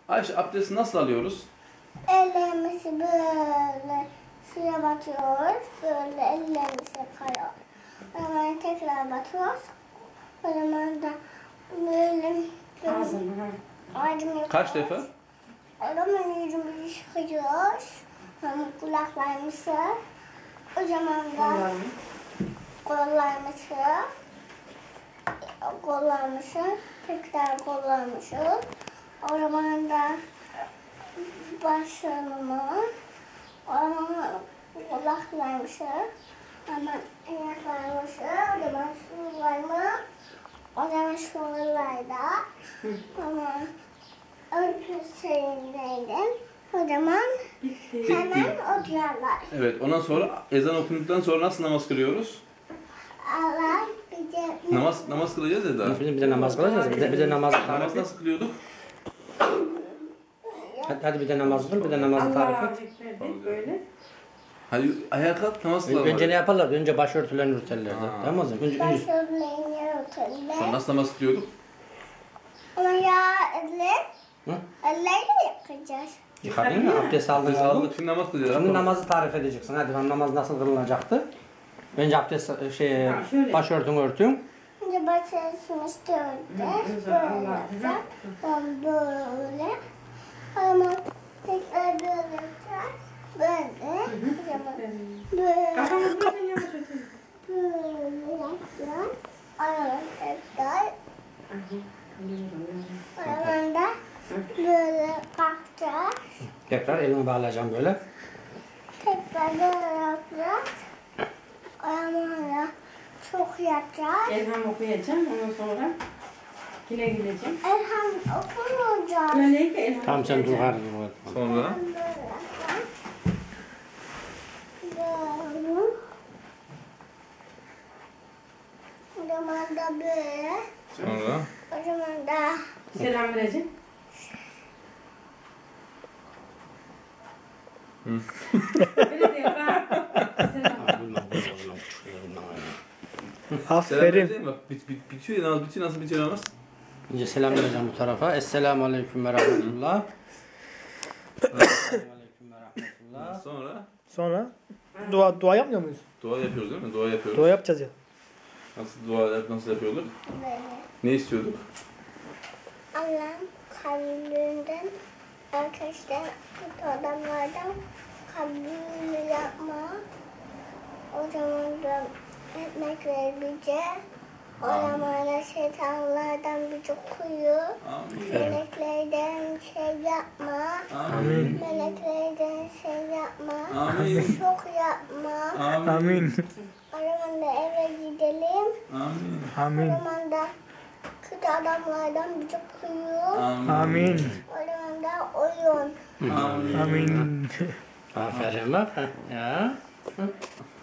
Ayşe, abdesti nasıl alıyoruz? Ellerimizi böyle suya batıyoruz. Böyle ellerimizi yıkıyoruz. Hemen tekrar batıyoruz. O zaman da böyle ağzını Kaç defa? O zaman yüzümüzü yıkıyoruz. Kulaklarımızı. O zaman da kollarımızı tekrar kollarımızı. O zaman da başımı, o zaman kulaklarımızı, hemen ayaklarımızı, o zaman şuralarımı, o zaman şuralarda, ama örtüsündeydim. O zaman hemen oturuyorlar. Evet, ondan sonra ezan okunduktan sonra nasıl namaz kılıyoruz? Allah bize... Namaz kılacağız ya daha. Bir de namaz kılacağız. Bir de namaz Namaz nasıl kılıyorduk? Hadi bir de namaz kıl, bir de namazı tarif et. Böyle. Hadi ayağa kalk, namaz kılalım. Önce ne yaparlardı? Önce başörtülerini örterlerdi. Tamam mı? Önce Başörtülerini Sonra örtüyorlar. nasıl namaz kılıyorduk? Ama ya eller, Hı? ellerle yapacağız. yıkadın mı? Abdest aldın. Abdest aldık, şimdi namaz kılacağız. Şimdi Yapalım. namazı tarif edeceksin. Hadi ben namaz nasıl kılınacaktı? Önce abdest şöyle. başörtünü örtün. Şimdi başörtüsünü örteceğiz. Böyle yapacağız. Ben böyle. Ama tekrar böyle yapacağız. Böyle. Böyle. Kafamı böyle yavaş otur. Böyle yapacağız. Ayağını tekrar. Ayağını da böyle kalkacağız. Tekrar elini bağlayacağım böyle. Tekrar böyle yapacağız. Ayağını çok yapacağız. Elham okuyacağım. Ondan sonra yine gideceğim. Elham okunacak. Böyle ki elham Tamam sen dur okuyacağım. hadi. Sonra Böyle yapacağız. Böyle. O zaman da böyle. sonra O zaman da Selam vereceğim. Böyle de yapar. Selam. selam Aferin. vereceğim bak. Bitiyor ya, namaz bitiyor, nasıl bitiyor namaz? Önce selam vereceğim bu tarafa. Esselamu aleyküm ve rahmetullah. Esselamu aleyküm ve rahmetullah. Sonra Sonra dua yapmıyor muyuz? dua yapıyoruz değil mi? Dua yapıyoruz. Dua yapacağız ya. Nasıl yapıyorduk? böyle. Ne istiyorduk? Allah'ım kalbinden arkadaşlar kötü adamlardan kalbini yapma. O zaman da ekmek ver bize. O zaman da şeytanlardan bizi koyu. Amin. Meleklerden şey yapma. Amin. Meleklerden şey yapma. Amin. Çok yapma. Amin. Amin. O zaman da eve gidelim. Amin. O Amin. zaman da kötü adamlardan bizi koyu. Amin. O zaman da oyun. Amin. Amin. Aferin bak. Ya.